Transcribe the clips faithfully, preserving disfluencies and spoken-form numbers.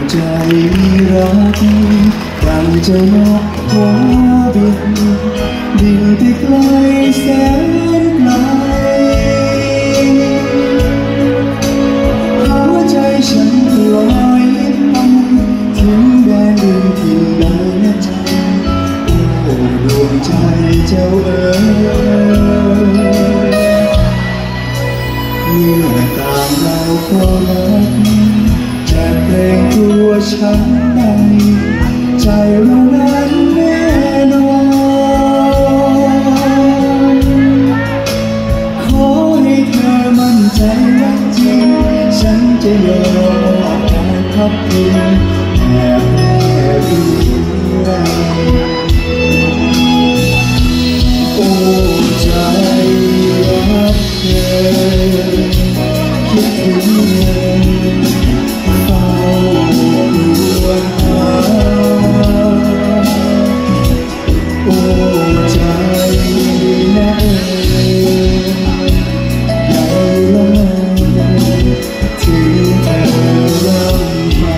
ใจรักดังเจ้านกหัวบินบินไปไกลแสนไกลหัวใจฉันลอยไปถึงแดนดินที่ใดนะใจโอ้ดวงใจเจ้าเอ๋ยเมื่อต่างเราก็รักจะเกรงกลัวฉันได้ใจเรานั้นแน่นอนขอให้เธอมั่นใจรักจริงฉันจะยอมการพับพิงแอบแอบดูแลโอ้ใจรักเธอคิดถึงเธอเฝ้าครวญหาโอ้ใจนะเอ๋ยใหญ่ละเมอถึงเธอร่ำไป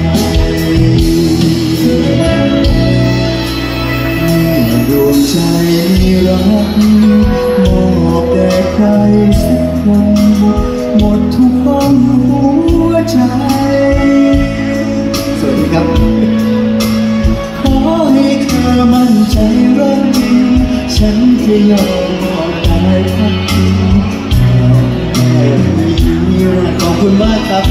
ดวงใจรักมอบแด่ใครสักคนหมดทุกห้องหัวใจสวัสดีครับขอให้เธอมั่นใจรักจริงฉันจะยอมมอบกายพักพิงขอบคุณมากครับ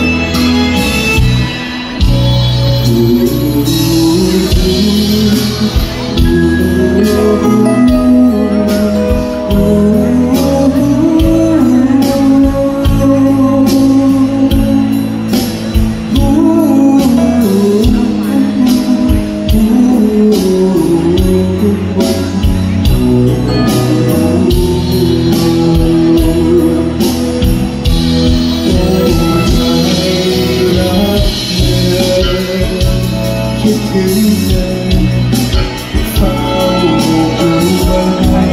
คิดถึงเธอเฝ้าครวญหา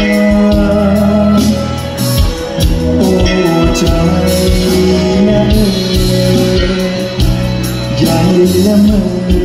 โอ้ใจนะเอ๋ยใหญ่ละเมอ